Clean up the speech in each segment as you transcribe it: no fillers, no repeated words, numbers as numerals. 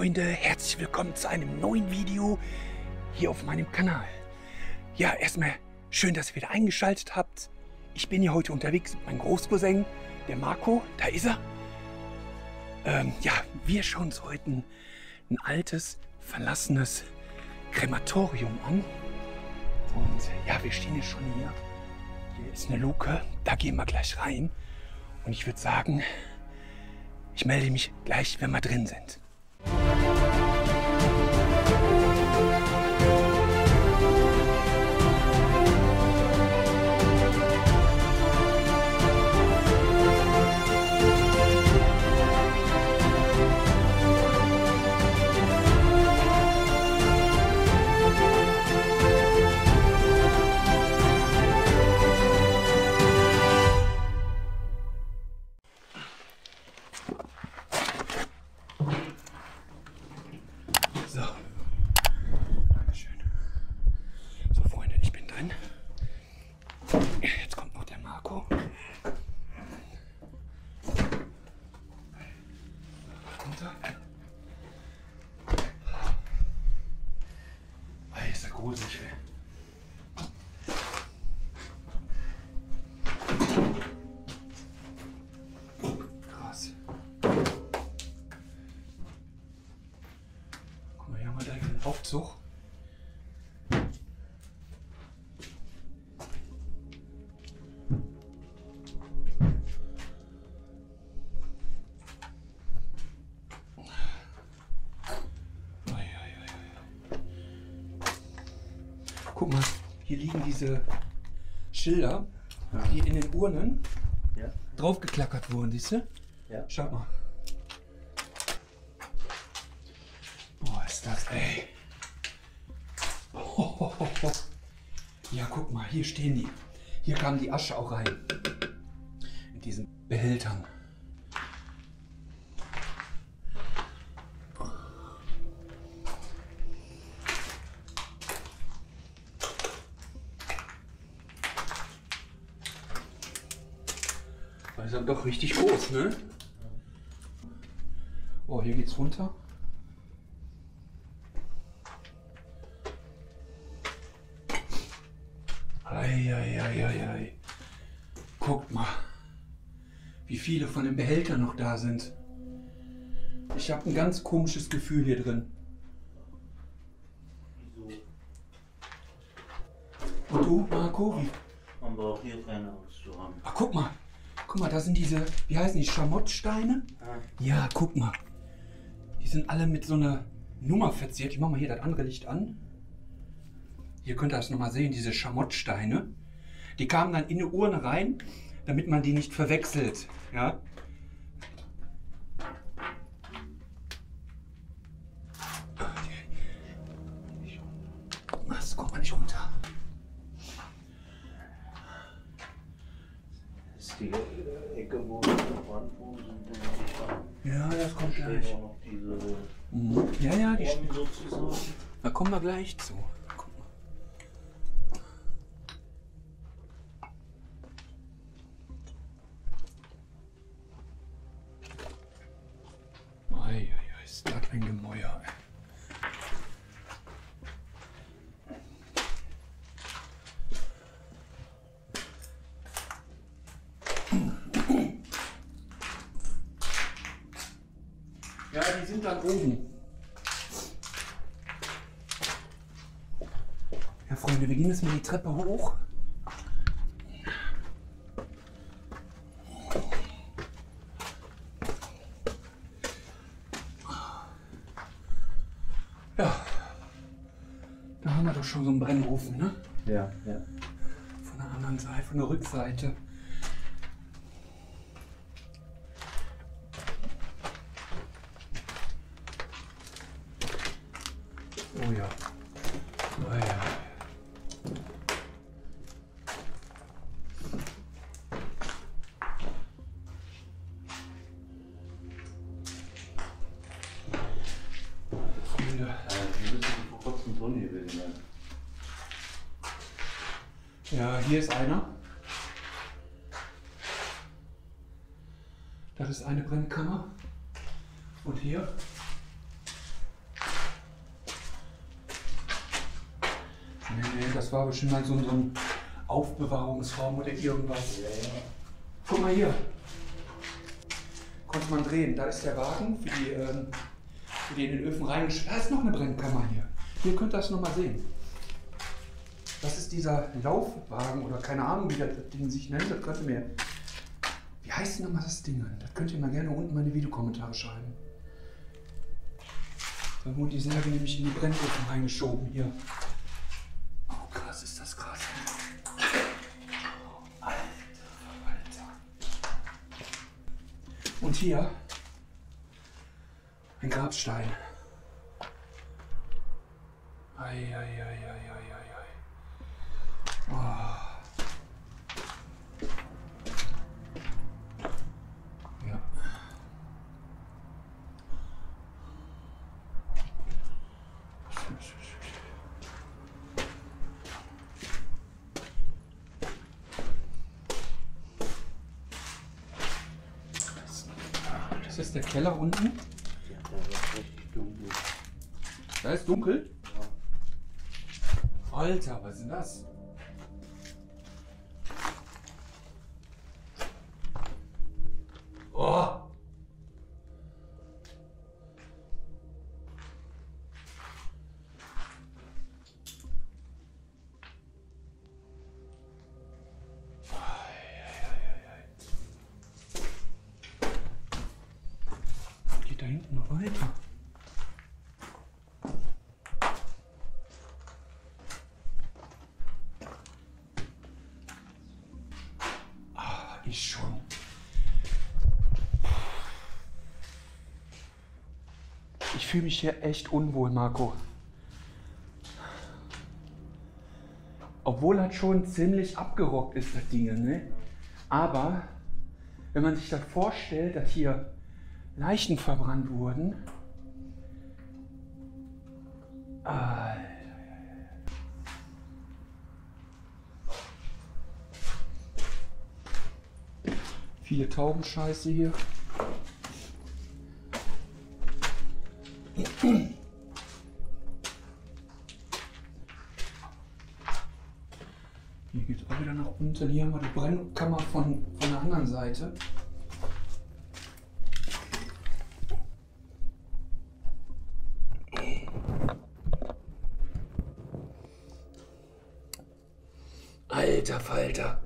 Freunde, herzlich willkommen zu einem neuen Video hier auf meinem Kanal. Ja, erstmal schön, dass ihr wieder eingeschaltet habt. Ich bin hier heute unterwegs mit meinem Großcousin, der Marco, da ist er. Ja, wir schauen uns heute ein altes, verlassenes Krematorium an. Und ja, wir stehen jetzt schon hier. Hier ist eine Luke, da gehen wir gleich rein. Und ich würde sagen, ich melde mich gleich, wenn wir drin sind. So. Dankeschön. So, Freunde, ich bin drin. Jetzt kommt noch der Marco. Runter. Hier ist der gruselig, ey. Krass. Guck mal, hier haben wir direkt einen Aufzug. Guck mal, hier liegen diese Schilder, die in den Urnen draufgeklackert wurden, siehst du? Ja. Schaut mal. Boah, ist das, ey. Ja, guck mal, hier stehen die. Hier kam die Asche auch rein. In diesen Behältern. Das ist dann doch richtig groß, ne? Oh, hier geht's runter. Eieieiei. Guckt mal, wie viele von den Behältern noch da sind. Ich habe ein ganz komisches Gefühl hier drin. Und du, Marco? Wie? Man braucht hier keine Angst zu haben. Ach, guck mal, da sind diese, wie heißen die, Schamottsteine? Ja, guck mal. Die sind alle mit so einer Nummer verziert. Ich mach mal hier das andere Licht an. Hier könnt ihr das nochmal sehen, diese Schamottsteine. Die kamen dann in eine Urne rein, damit man die nicht verwechselt. Ja? Das kommt man nicht runter. Das ist die Ecke, wo die Brandwohnungen sind. Ja, das kommt Da gleich. stehen auch noch diese Ja, die Urnen sozusagen. Da kommen wir gleich zu. Guck mal. Ist das ein Gemäuer, ey. Ja, die sind dann oben. Ja, Freunde, wir gehen jetzt mal die Treppe hoch. Ja, da haben wir doch schon so einen Brennofen, ne? Ja, ja. Von der anderen Seite, von der Rückseite. Oh ja. Oh ja. Freunde. Wir müssen vor kurzem drin gewesen sein. Ja, hier ist einer. Das ist eine Brennkammer. Und hier. das war bestimmt mal so ein Aufbewahrungsraum oder irgendwas. Guck mal hier. Konnte man drehen. Da ist der Wagen für die in den Öfen reingeschickt. Da ist noch eine Brennkammer hier. Ihr könnt das nochmal sehen. Das ist dieser Laufwagen oder keine Ahnung, wie das Ding sich nennt. Das könnt ihr mir. Wie heißt denn nochmal das Ding? Das könnt ihr mal gerne unten in meine Videokommentare schreiben. Da wurde die Särge nämlich in die Brennöfen reingeschoben hier. Oh krass, ist das krass. Alter. Und hier ein Grabstein. Oh. Ja. Das ist der Keller unten. Ja, da ist richtig dunkel. Da ist dunkel? Ja. Alter, was ist denn das? Oh! Geht da hinten noch weiter? Ich schon. Ich fühle mich hier echt unwohl, Marco. Obwohl das schon ziemlich abgerockt ist, das Ding, ne? Aber wenn man sich das vorstellt, dass hier Leichen verbrannt wurden. Viele Taubenscheiße hier. Hier geht auch wieder nach unten. Hier haben wir die Brennkammer von der anderen Seite. Alter Falter.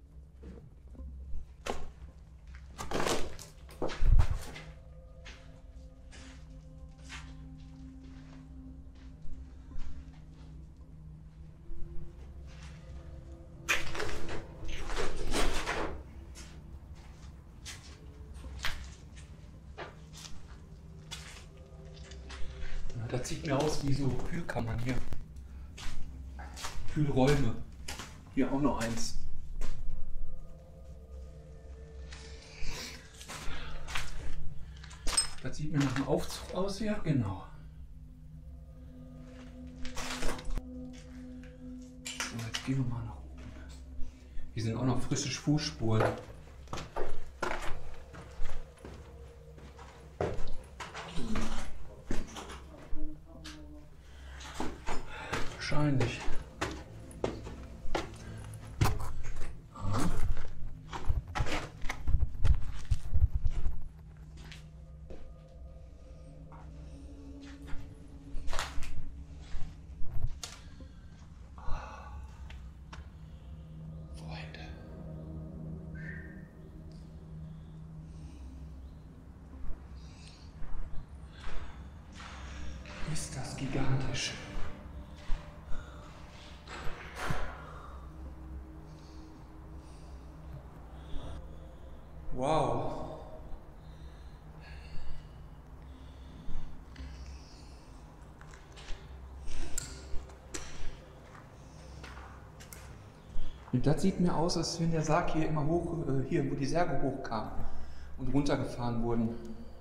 Das sieht mir aus wie so Kühlkammern hier. Kühlräume. Hier auch noch eins. Das sieht mir nach einem Aufzug aus hier. Genau. So, jetzt gehen wir mal nach oben. Hier sind auch noch frische Fußspuren. Wahrscheinlich. Ist das gigantisch. Wow. Und das sieht mir aus, als wenn der Sarg hier immer hoch, hier, wo die Särge hochkamen und runtergefahren wurden.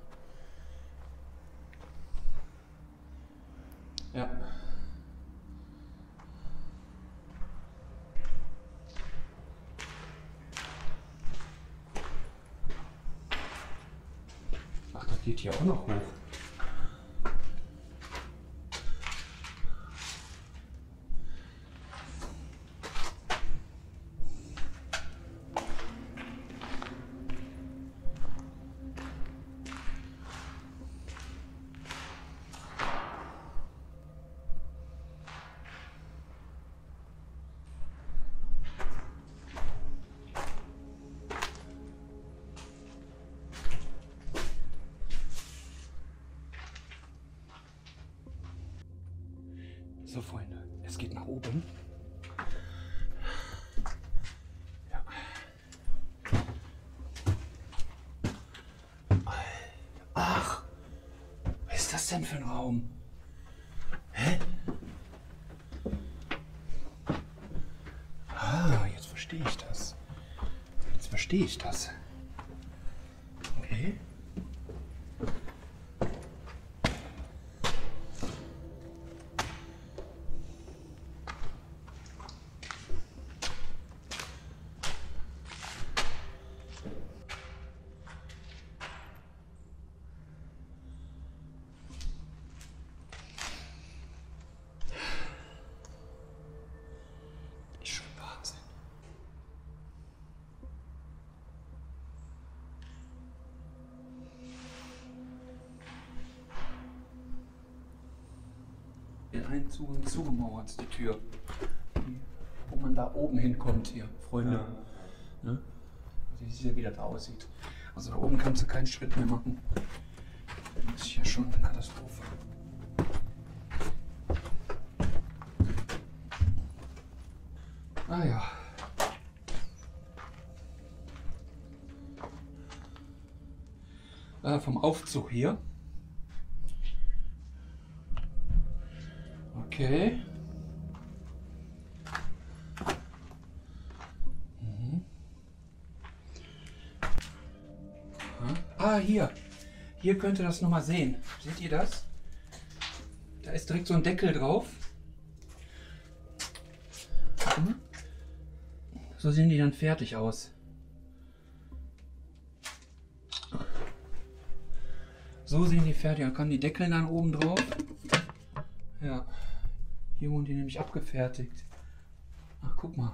Ja. Ach, das geht hier auch noch hoch. So, Freunde, es geht nach oben. Ja. Ach, was ist das denn für ein Raum? Hä? Ah, jetzt verstehe ich das. Jetzt verstehe ich das. Okay. Einzugang zugemauert, die Tür. Wo man da oben hinkommt hier, Freunde. Ja. Ne? Also wie sie wieder da aussieht. Also da oben kannst du keinen Schritt mehr machen. Das ist hier schon eine Katastrophe. Ah ja. Vom Aufzug hier. Okay. Mhm. Ah, hier. Hier könnt ihr das nochmal sehen. Seht ihr das? Da ist direkt so ein Deckel drauf. So sehen die dann fertig aus. So sehen die fertig. Dann kommen die Deckel dann oben drauf. Ja. Hier wurden die nämlich abgefertigt. Ach, guck mal.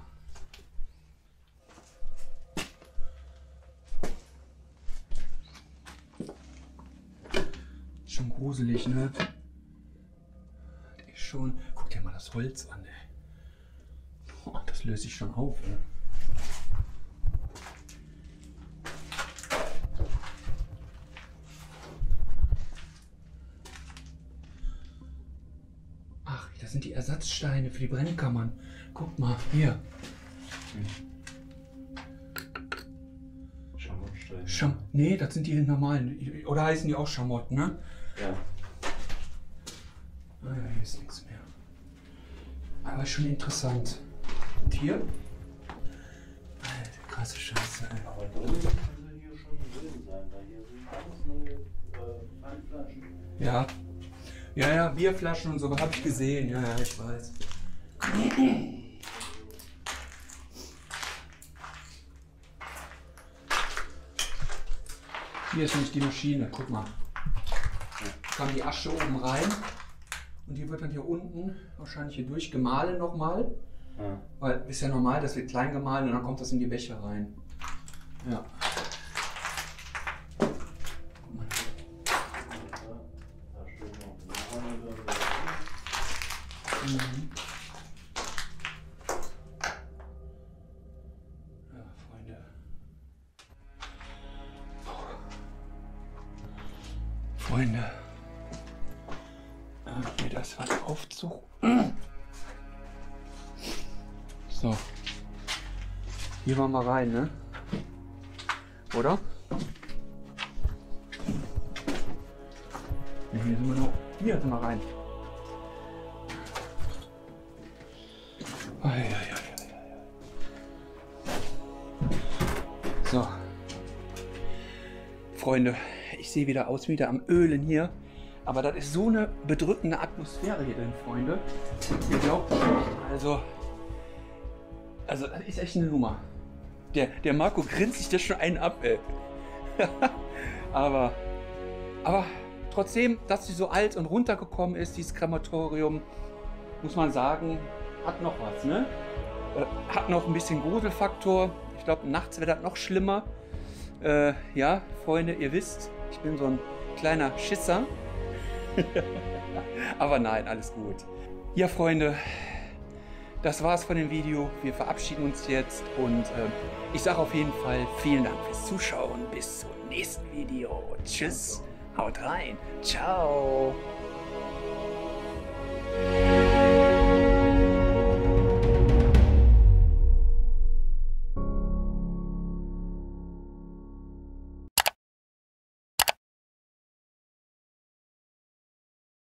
Schon gruselig, ne? Das ist schon... Guck dir mal das Holz an, ey. Oh, das löse ich schon auf, ey. Das sind die Ersatzsteine für die Brennkammern. Guck mal, hier. Schamottsteine. Nee, das sind die normalen. Oder heißen die auch Schamott, ne? Ja. Ah ja, hier ist nichts mehr. Aber schon interessant. Und hier? Alter, krasse Scheiße, ey. Aber drin müssen sie hier schon drin sein, weil hier sind alles neue Pfandflaschen. Ja. Ja, ja, Bierflaschen und so, habe ich gesehen. Ja, ja, ich weiß. Hier ist nämlich die Maschine, guck mal. Da kam die Asche oben rein und die wird dann hier unten wahrscheinlich hier durchgemahlen nochmal. Ja. Weil ist ja normal, das wird klein gemahlen und dann kommt das in die Becher rein. Ja. Mhm. Ja, Freunde. Freunde. Okay, das war der Aufzug. So. Hier waren wir rein, ne? Oder? Ja, hier sind wir noch. Hier sind wir rein. So, Freunde, ich sehe wieder aus wie wieder am Ölen hier, aber das ist so eine bedrückende Atmosphäre hier drin, Freunde. Ihr glaubt es nicht. Also das ist echt eine Nummer. Der Marco grinst sich das schon einen ab, ey. aber trotzdem, dass sie so alt und runtergekommen ist, dieses Krematorium, muss man sagen, hat noch was, ne? Hat noch ein bisschen Gruselfaktor. Ich glaube, nachts wird das noch schlimmer. Ja, Freunde, ihr wisst, ich bin so ein kleiner Schisser. Aber nein, alles gut. Ja, Freunde, das war's von dem Video. Wir verabschieden uns jetzt und ich sage auf jeden Fall vielen Dank fürs Zuschauen. Bis zum nächsten Video. Tschüss, haut rein. Ciao.